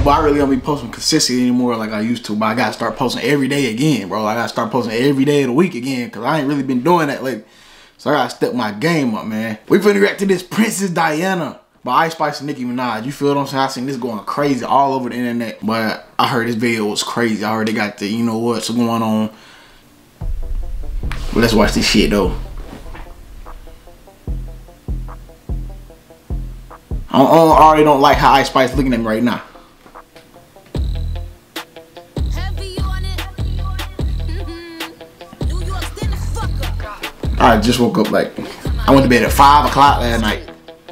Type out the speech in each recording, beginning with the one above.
but I really don't be posting consistently anymore like I used to. But I gotta start posting every day again, bro. I gotta start posting every day of the week again, cause I ain't really been doing that lately. So I gotta step my game up, man. We finna react to this Princess Diana by Ice Spice and Nicki Minaj. You feel what I'm saying? I seen this going crazy all over the internet. But I heard this video was crazy. I heard they got the, you know what's going on. But let's watch this shit though. I already don't like how Ice Spice looking at me right now. I just woke up, like, I went to bed at 5 o'clock last night.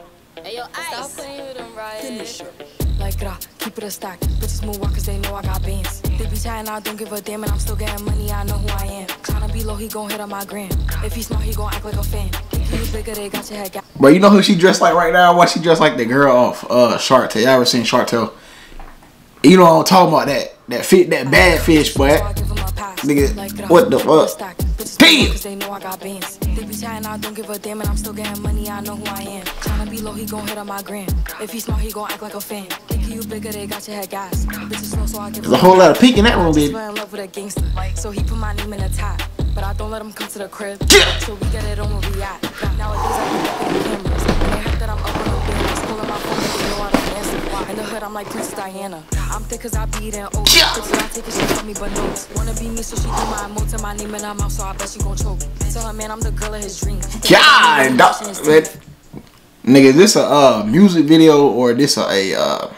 Keep it a stack. Bitches move walk cause they know I got bands. They be chatting, I don't give a damn, and I'm still getting money, I know who I am. Tryna be low, he gon' hit on my gram. If he smart, he gon' act like a fan. If you bigger, they got your head gas. But you know who she dressed like right now? Why she dressed like the girl off Shark Tale? Y'all ever seen Shark Tale? You know what I'm talking about, that bad fish, boy. Nigga, what the fuck? Damn! They know I got bands. They be chatting, I don't give a damn, and I'm still getting money, I know who I am. Tryna be low, he gon' hit on my gram. If he smart, he gon' act like a fan. Think you bigger, they got your head gas. Bitches slow, so I give. There's a whole lot of pink in that room, baby. In love with a gangster, so he put my name in the top. But I don't let him come to the crib, so we get it on where we at. Nowadays I be looking at cameras, and they heard that I'm up on the business, pulling my phone, they know I don't answer. In the hood, I'm like Princess Diana. I'm thick cause I be eating oats. Bitches I take it, she tell me but notes. Wanna be me, so she do my emotes and my name in her mouth, so I bet she gon' choke. Tell her man I'm the girl of his dreams. God, nigga, this a music video or this a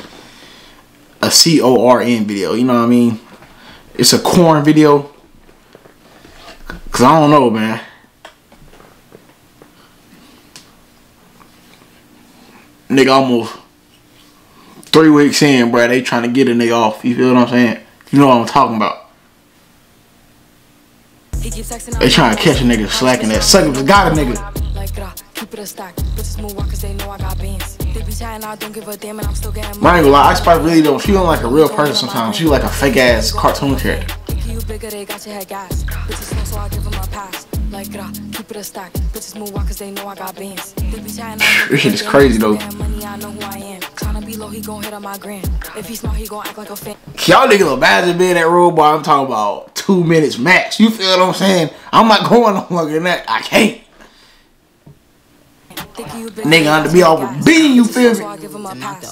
CORN video? You know what I mean? It's a corn video. Cause I don't know, man. Nigga, almost 3 weeks in, bro. They trying to get a nigga off. You feel what I'm saying? You know what I'm talking about. They trying to catch a nigga slacking that sucker got a nigga. Keep it a stack. Bitches move walk cause they know I got bands. They be chatting, I don't give a damn, and I'm still getting money. I ain't gonna lie, Ice Spice really don't. She don't like a real person sometimes. She like a fake ass cartoon character. You bigger, they got your head gas. Bitches slow, so I give them a pass. Like, keep it a stack. Bitches move walk cause they know I got bands. They be chatting, this shit is crazy though. Money, I know who I am. Tryna be low, he gon' hit on my gram. If he smart, he gon' act like a fan. Y'all niggas imagine being that road boy. I'm talking about 2 minutes max. You feel what I'm saying? I'm not going no longer than that. I can't. Nigga under be off a bean, you feel me? I give him a pass.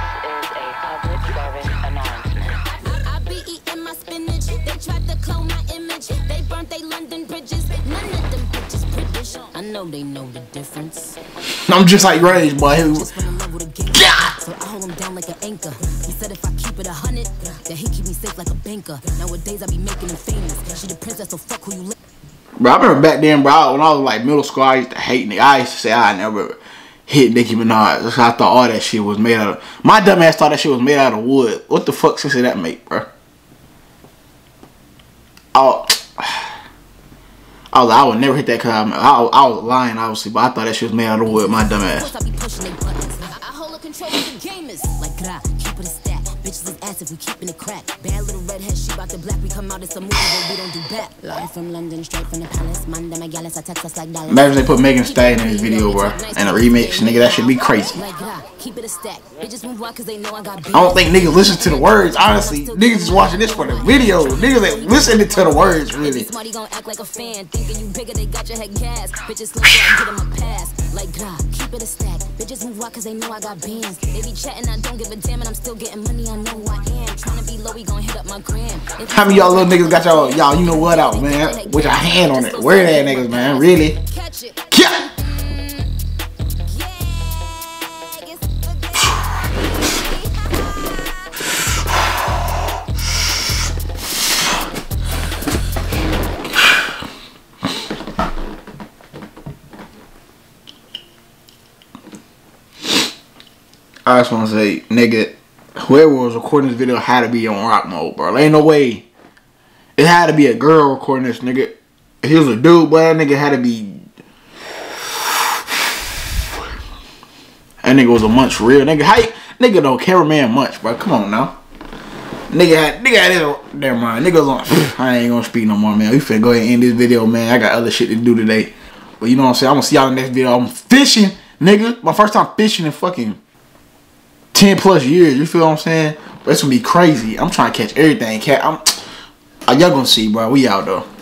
I be eating my spinach. They tried to clone my image. They burnt they London bridges. None of them bitches British. I know they know the difference. I'm just like Rage, boy. God! So I hold him down like an anchor. He said if I keep it 100, then he keep me safe like a banker. Nowadays I be making him famous. She the princess, so fuck who you live. Bro, I remember back then, bro, when I was like middle school, I used to hate nigga. I used to say I never hit Nicki Minaj. I thought all that shit was made out of. My dumb ass thought that shit was made out of wood. What the fuck sense did that make, bro? I would never hit that because I was lying, obviously, but I thought that shit was made out of wood. My dumb ass. I hold a control of the gamers. Like, keep it a stack. Bitches is ass if we keeping it crack. Bad little redhead, she bout the black. We come out, it's a movie, but we don't do back. Live from London, straight from the palace. Manda Magalis, I text us like Dallas. Imagine they put Megan Thee Stallion in this video, bro. And a remix, nigga, that should be crazy. Like, keep it a stack. Bitches move out cause they know I got beats. I don't think niggas listen to the words, honestly. Niggas is watching this for the video. Niggas ain't listening to the words, really. Smarty gon' act like a fan. Thinking you bigger, they got your head gas. Bitches slow, so I get them a pass. Like, keep it a stack. Bitches move out cause they know I got bands. They be chatting, I don't give a damn, and I'm still getting money, I know who I am. Tryna be low, we gon' hit up my gram. How many y'all little niggas got y'all you know what out, man? With your hand on it. Where that niggas, man? Really? Yeah. I just want to say, nigga, whoever was recording this video had to be on rock mode, bro. There ain't no way. It had to be a girl recording this, nigga. If he was a dude, boy, that nigga had to be. That nigga was a munch real. Nigga, nigga don't cameraman munch, bro. Come on now. Nigga had this. Never mind. Nigga was on. I ain't gonna speak no more, man. We finna go ahead and end this video, man. I got other shit to do today. But you know what I'm saying? I'm gonna see y'all in the next video. I'm fishing, nigga. My first time fishing in fucking 10 plus years. You feel what I'm saying? But it's gonna be crazy. I'm trying to catch everything, cat. Y'all gonna see, bro. We out though.